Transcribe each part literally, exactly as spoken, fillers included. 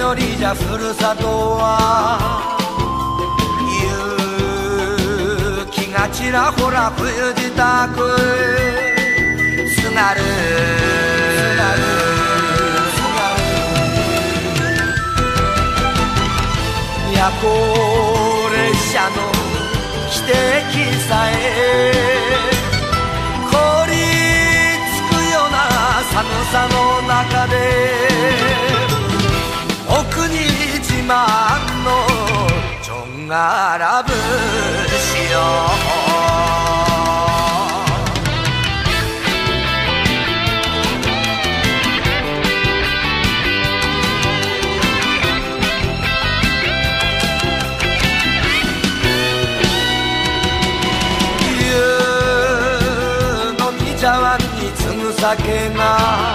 りじゃふるさとは雪がちらほら冬支度津軽夜行列車の汽笛さえ凍りつくような寒さの中でお国自慢のちょんがら節よ茶碗に継ぐ酒が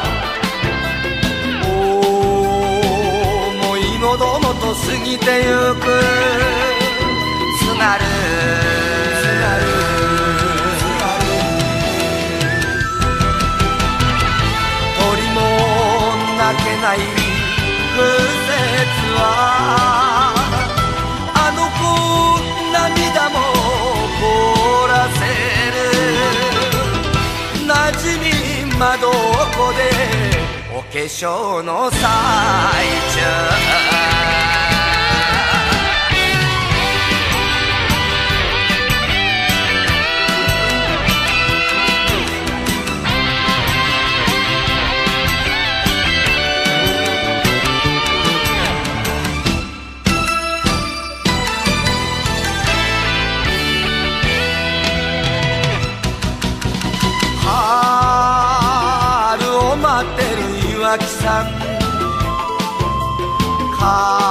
思いのどもと過ぎてゆく津軽鳥も泣けない風雪はあの子涙も凍らせるなじみまどこでお化粧の最中岩木さん風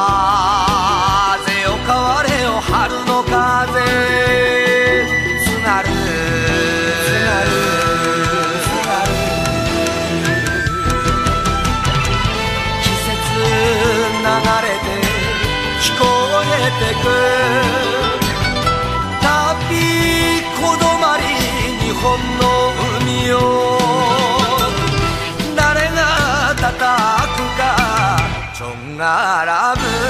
よ変われよ春の風津軽季節流れて聞こえてく旅こどまり日本の海よ叩くかちょんがら節